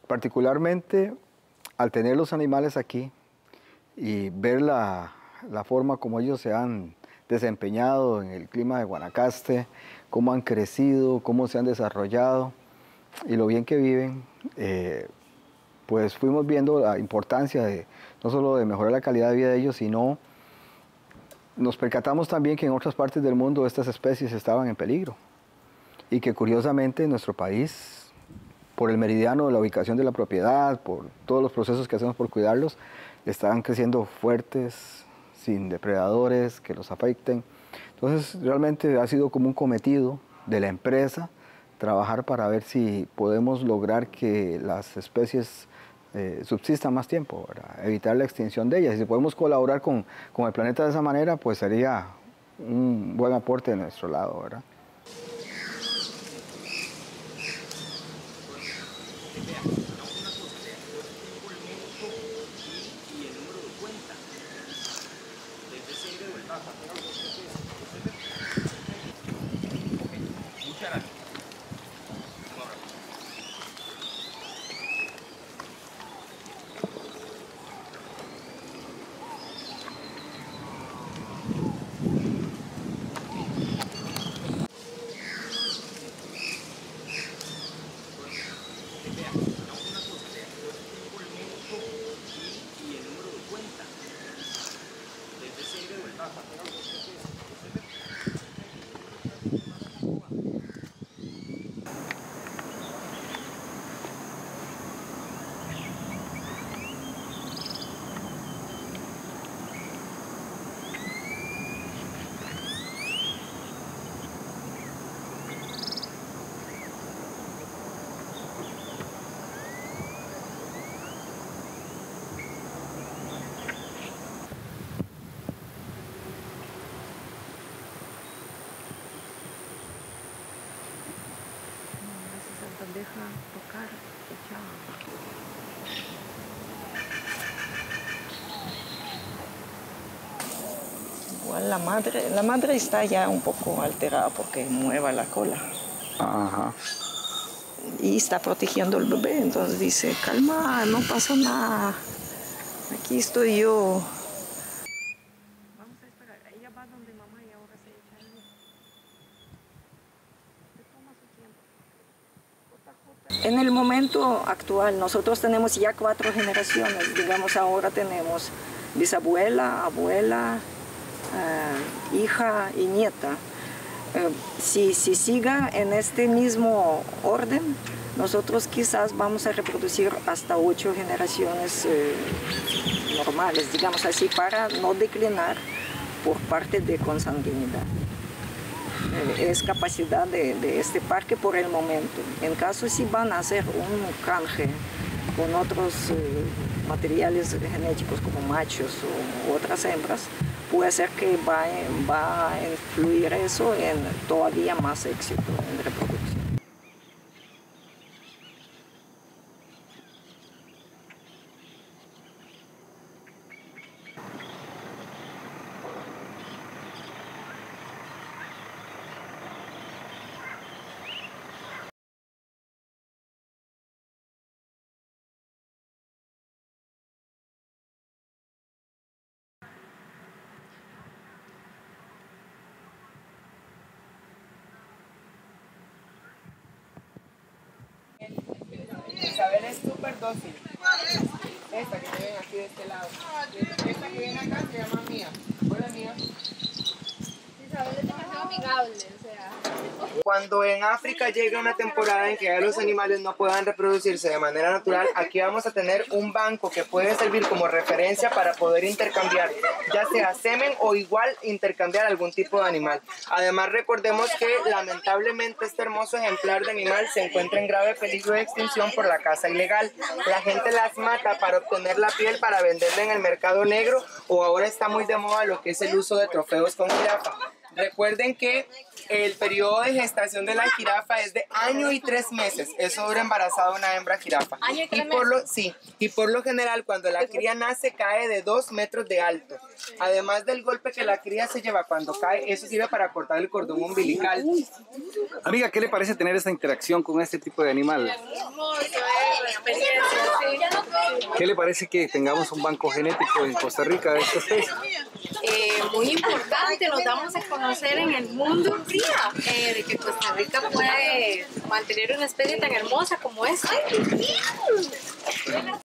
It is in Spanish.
Particularmente al tener los animales aquí y ver la forma como ellos se han desempeñado en el clima de Guanacaste, cómo han crecido, cómo se han desarrollado y lo bien que viven, pues fuimos viendo la importancia de no solo de mejorar la calidad de vida de ellos, sino nos percatamos también que en otras partes del mundo estas especies estaban en peligro y que curiosamente en nuestro país, por el meridiano de la ubicación de la propiedad, por todos los procesos que hacemos por cuidarlos, estaban creciendo fuertes, sin depredadores que los afecten. Entonces realmente ha sido como un cometido de la empresa trabajar para ver si podemos lograr que las especies subsistan más tiempo, ¿verdad? Evitar la extinción de ellas. Y si podemos colaborar con el planeta de esa manera, pues sería un buen aporte de nuestro lado, ¿verdad? Deja tocar igual la madre está ya un poco alterada porque mueva la cola. Ajá. Y está protegiendo al bebé, entonces dice, calma, no pasa nada, aquí estoy yo. Vamos a esperar, ella va donde mamá y ahora se echa ahí. Se toma su tiempo. En el momento actual nosotros tenemos ya 4 generaciones, digamos ahora tenemos bisabuela, abuela, hija y nieta. Si siga en este mismo orden, nosotros quizás vamos a reproducir hasta 8 generaciones normales, digamos así, para no declinar por parte de consanguinidad. Es capacidad de este parque por el momento. En caso si van a hacer un canje con otros materiales genéticos como machos o otras hembras, puede ser que va a influir eso en todavía más éxito en reproducción. Isabel es súper dócil. Esta que se ven aquí de este lado. Esta que viene acá se llama Mía. Hola, Mía. Isabel es demasiado amigable, o sea. Cuando en África llegue una temporada en que ya los animales no puedan reproducirse de manera natural, aquí vamos a tener un banco que puede servir como referencia para poder intercambiar, ya sea semen o igual intercambiar algún tipo de animal. Además, recordemos que lamentablemente este hermoso ejemplar de animal se encuentra en grave peligro de extinción por la caza ilegal. La gente las mata para obtener la piel para venderla en el mercado negro, o ahora está muy de moda lo que es el uso de trofeos con jirafa. Recuerden que El periodo de gestación de la jirafa es de 1 año y 3 meses. Eso dura embarazada una hembra jirafa. ¿Año y 3 Sí, y por lo general cuando la cría nace cae de 2 metros de alto. Además del golpe que la cría se lleva cuando cae, eso sirve para cortar el cordón umbilical. Amiga, ¿qué le parece tener esta interacción con este tipo de animal? Hermoso, experiencia, sí. ¿Qué le parece que tengamos un banco genético en Costa Rica de esta especie? Muy importante, nos damos a conocer en el mundo un día de que Costa Rica puede mantener una especie tan hermosa como esta.